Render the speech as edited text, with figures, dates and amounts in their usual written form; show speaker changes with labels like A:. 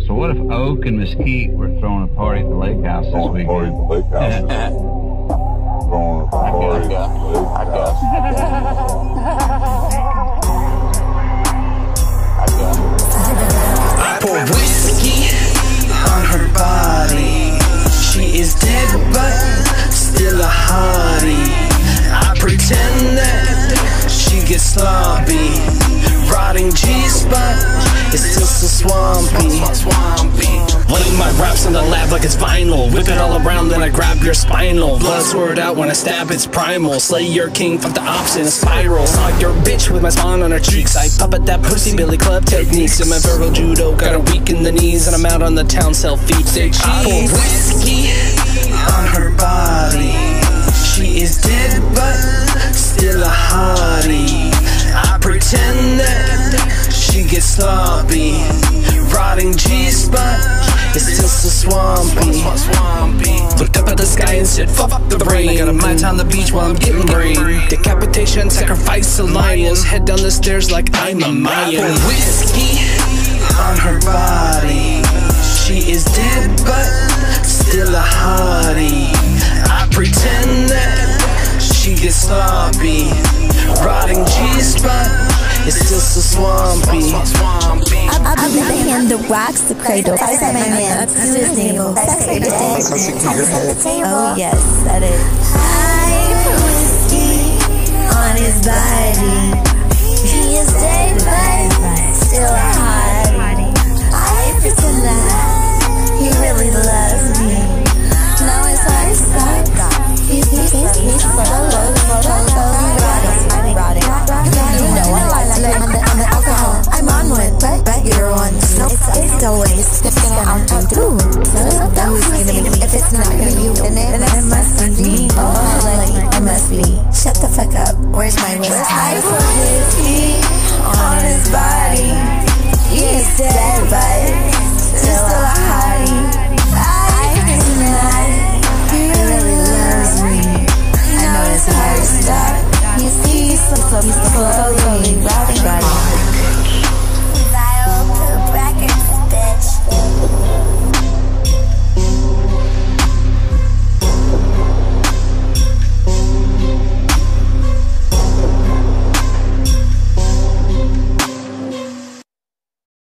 A: So what if Oak and Mesquite were throwing a party at the lake house this weekend?
B: I pour whiskey on her body. She is dead but still a hottie. I pretend that she gets sloppy. Rotting G-spot is still so swampy. Laying my raps in the lab like it's vinyl. Whip it all around, then I grab your spinal. Blood sword out when I stab, it's primal. Slay your king, fuck the ops in a spiral. Saw your bitch with my spawn on her cheeks. I puppet that pussy Billy Club techniques. In my verbal judo, got her weak in the knees. And I'm out on the town, sell feet. Say cheese. I pour whiskey on her body. She is dead but still a hottie. I pretend that she gets sloppy. Rotting G-spot is still so swampy. Looked up at the sky and said, fuck the rain. I got a mind on the beach while I'm getting brain. Decapitation, sacrifice of lions. Head down the stairs like I'm a Mayan. I pour whiskey on her body. She is dead but still a hottie. I pretend that she gets sloppy. Rotting G-spot is still so swampy.
C: I'll be the hand that rocks the cradle. I said my man to his navel. That's the table. Oh yes, that is. I pour whiskey on his body. He is dead but still a hottie. I pretend that he really loves me. Now his heart stops. He's rotting. You know I like to lay on the alcohol. I'm on one, but you're on. No, it's always gonna do. If it's not gonna be, then it must be me. Oh, like, it must be. Shut the fuck up. Where's